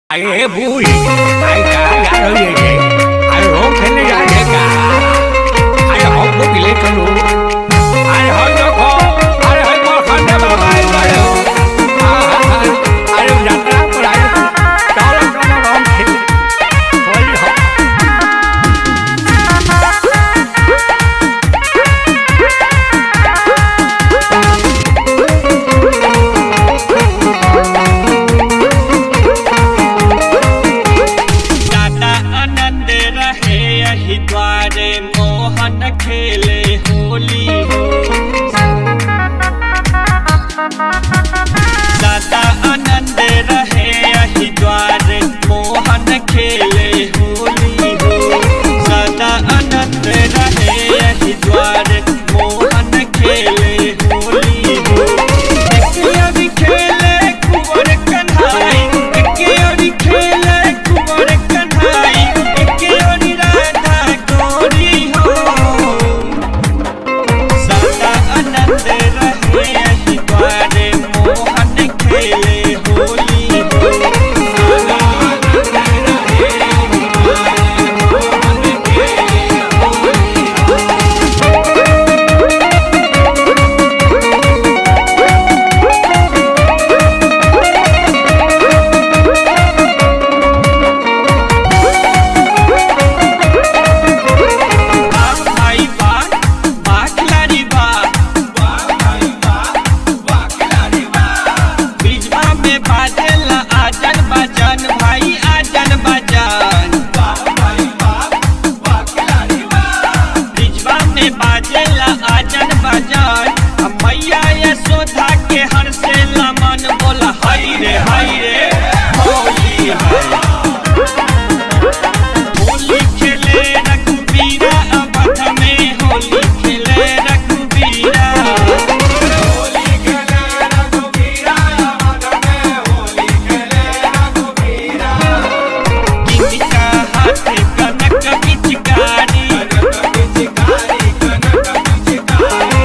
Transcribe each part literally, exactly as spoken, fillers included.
Ai vui, ai cả cả rồi gì vậy? Ai rốt thế nó ra vậy cả? Ai hỏi bút gì lên con luôn? Ai hỏi cho con? Ai hỏi con không để bà bay qua được? Ai đừng đặt lắm mà lại đó là con nó con thì thôi đi học. द्वारे मोहन खेले होली हो दादा आनंद रहे यही द्वारे मोहन खेले होली हो दादा आनंद रहे यही द्वारे मोहन खेले होली हो अभी खेले कुंवर कन्हाई अभी खेले कुंवर कन्हाई मैया यशोदा के हर से लमन बोला हाय रे हाय रे होली है होली खेले रघुबीरा अवध में होली खेले रघुबीरा होली खेले रघुबीरा अवध में होली खेले रघुबीरा किनका हाथ कनक पिचकारी पिचकारी कनक पिचकारी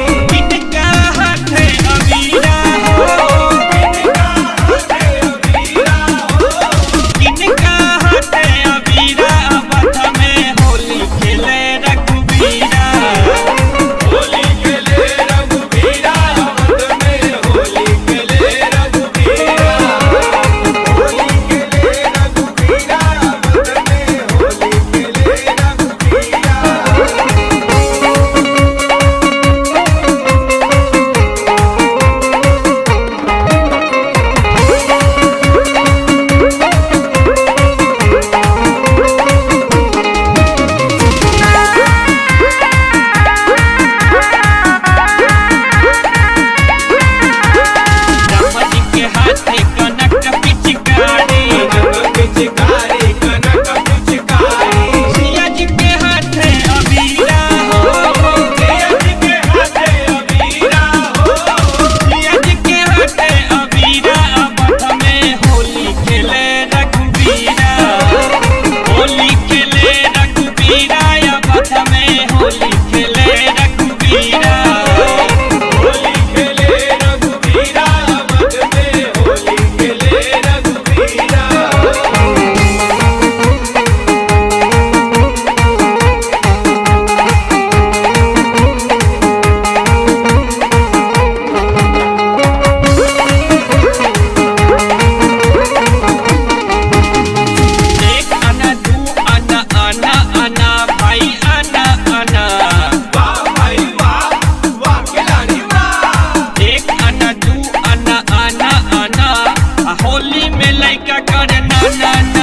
होली में लइका करे ना ना